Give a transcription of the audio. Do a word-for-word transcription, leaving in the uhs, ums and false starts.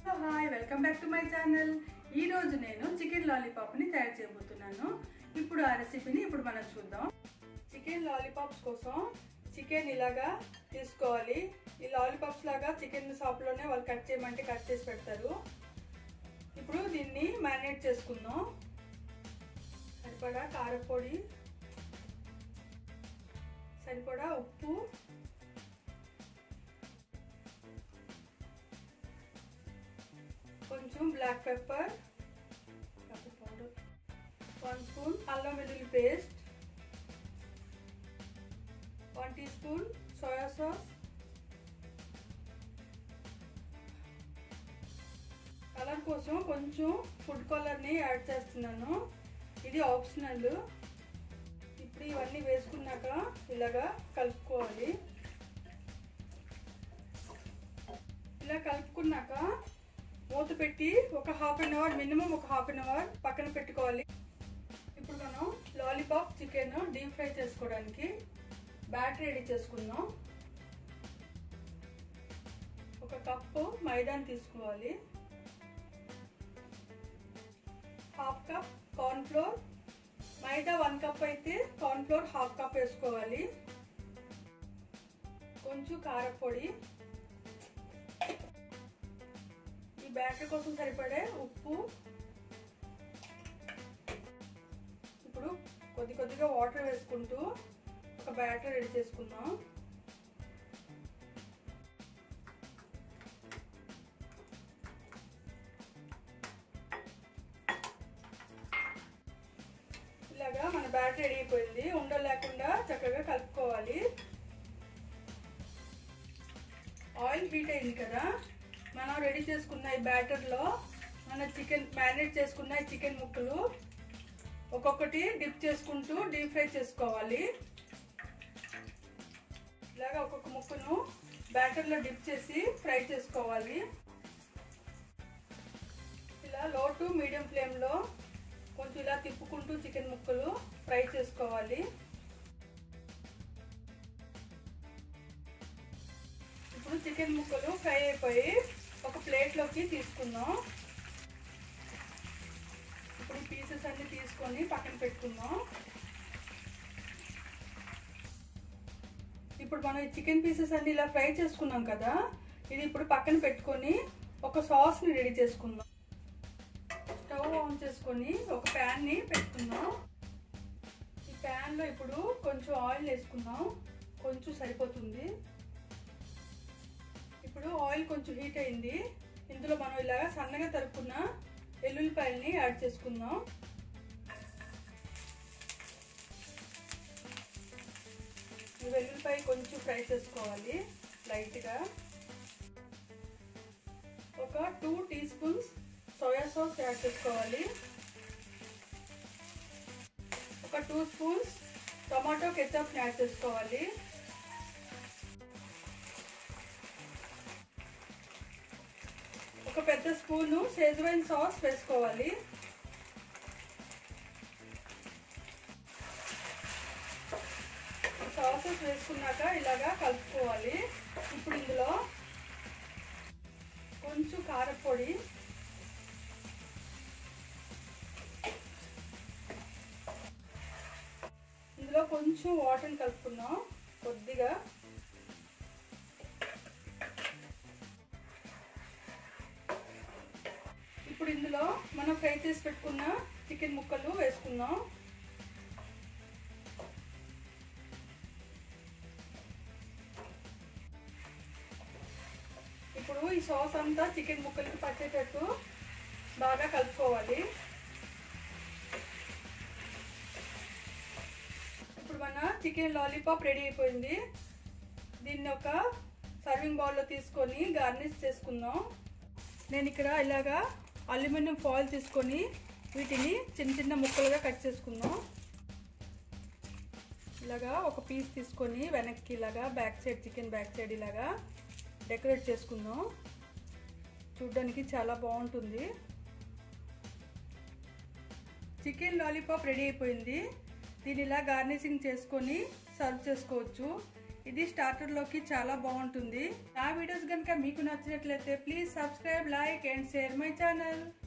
Hi welcome back to my channel. ఈ రోజు నేను చికెన్ లాలీపాప్ ని తయారు చేయబోతున్నాను. ఇప్పుడు ఆ రెసిపీని ఇప్పుడు మనం చూద్దాం. చికెన్ లాలీపాప్స్ కోసం చికెన్ ఇలాగా తీసుకోవాలి. ఈ లాలీపాప్స్ లాగా చికెన్ షాప్ లోనే వాళ్ళు కట్ చేయమంటే కట్ చేసి పెడతారు. ఇప్పుడు దీన్ని మ్యారినేట్ చేసుకుందాం. సరిపడా కారపొడి, సరిపడా ఉప్పు, కొంచెం black pepper, powder, one spoon అల్లం వెల్లుల్లి paste, one teaspoon soya sauce, colour కోసం కొంచెం ఫుడ్ కలర్ని యాడ్ చేస్తున్నాను. ఇది ఆప్షనల్. ఇప్పుడు ఇవన్నీ వేసుకున్నాక ఇలాగా కలుపుకోవాలి. ఇలా కలుపుకున్నాక మూత పెట్టి ఒక హాఫ్ అన్ అవర్ మినిమం ఒక హాఫ్ అన్ అవర్ పక్కన పెట్టుకోవాలి. ఇప్పుడు మనం లాలీపాప్ చికెన్ డీప్ ఫ్రై చేసుకోవడానికి బ్యాటర్ రెడీ చేసుకుందాం. ఒక కప్పు మైదాని తీసుకోవాలి, half cup corn flour, maida one cup అయితే కార్న్ ఫ్లోర్ హాఫ్ కప్ వేసుకోవాలి, కొంచెం కారపొడి, ఈ బ్యాటర్ కోసం సరిపడే ఉప్పు. ఇప్పుడు కొద్ది కొద్దిగా వాటర్ వేసుకుంటూ ఒక బ్యాటర్ రెడీ చేసుకుందాం. ఇలాగా మన బ్యాటర్ రెడీ అయిపోయింది. ఉండలు లేకుండా చక్కగా కలుపుకోవాలి. ఆయిల్ హీట్ అయింది కదా, మనం రెడీ చేసుకున్న ఈ బ్యాటర్లో మన చికెన్ మ్యారినేట్ చేసుకున్న ఈ చికెన్ ముక్కలు ఒక్కొక్కటి డిప్ చేసుకుంటూ డీప్ ఫ్రై చేసుకోవాలి. ఇలాగా ఒక్కొక్క ముక్కను బ్యాటర్లో డిప్ చేసి ఫ్రై చేసుకోవాలి. ఇలా లో టు మీడియం ఫ్లేమ్లో కొంచెం ఇలా తిప్పుకుంటూ చికెన్ ముక్కలు ఫ్రై చేసుకోవాలి. ఇప్పుడు చికెన్ ముక్కలు ఫ్రై అయిపోయి ఒక ప్లేట్లోకి తీసుకుందాం. ఇప్పుడు పీసెస్ అన్ని తీసుకొని పక్కన పెట్టుకుందాం. ఇప్పుడు మనం ఈ చికెన్ పీసెస్ అన్ని ఇలా ఫ్రై చేసుకున్నాం కదా, ఇది ఇప్పుడు పక్కన పెట్టుకొని ఒక సాస్ని రెడీ చేసుకుందాం. స్టవ్ ఆన్ చేసుకొని ఒక ప్యాన్ని పెట్టుకుందాం. ఈ ప్యాన్లో ఇప్పుడు కొంచెం ఆయిల్ వేసుకుందాం, కొంచెం సరిపోతుంది. ఇప్పుడు ఆయిల్ కొంచెం హీట్ అయింది. ఇందులో మనం ఇలాగా సన్నగా తరుక్కున్న వెల్లుల్లిపాయల్ని యాడ్ చేసుకుందాం. ఈ వెల్లుల్లిపాయ కొంచెం ఫ్రై చేసుకోవాలి లైట్గా. ఒక two teaspoons soya sauce add చేసుకోవాలి. ఒక two spoons tomato ketchup add చేసుకోవాలి. ఒక పెద్ద స్పూను షెజ్వాన్ సాస్ వేసుకోవాలి. సాసెస్ వేసుకున్నాక ఇలాగా కలుపుకోవాలి. ఇప్పుడు ఇందులో కొంచెం కారపొడి, ఇందులో కొంచెం వాటర్ని కలుపుకుందాం కొద్దిగా. ఇప్పుడు ఇందులో మనం ఫ్రై చేసి పెట్టుకున్న చికెన్ ముక్కలు వేసుకుందాం. ఇప్పుడు ఈ సాస్ అంతా చికెన్ ముక్కలకి పట్టేటట్టు బాగా కలుపుకోవాలి. ఇప్పుడు మన చికెన్ లాలీపాప్ రెడీ అయిపోయింది. దీన్ని ఒక సర్వింగ్ బౌల్లో తీసుకొని గార్నిష్ చేసుకుందాం. నేను ఇక్కడ ఇలాగా అల్యూమినియం ఫాయిల్ తీసుకొని వీటిని చిన్న చిన్న ముక్కలుగా కట్ చేసుకుందాం. ఇలాగా ఒక పీస్ తీసుకొని వెనక్కి ఇలాగా back side chicken back side ఇలాగా డెకరేట్ చేసుకుందాం. చూడ్డానికి చాలా బాగుంటుంది. చికెన్ లాలీపాప్ రెడీ అయిపోయింది. దీని ఇలా గార్నిషింగ్ చేసుకొని సర్వ్ చేసుకోవచ్చు. ఇది స్టార్టర్ లోకి చాలా బాగుంటుంది. నా వీడియోస్ కనుక మీకు నచ్చినట్లయితే please subscribe, like and share my channel.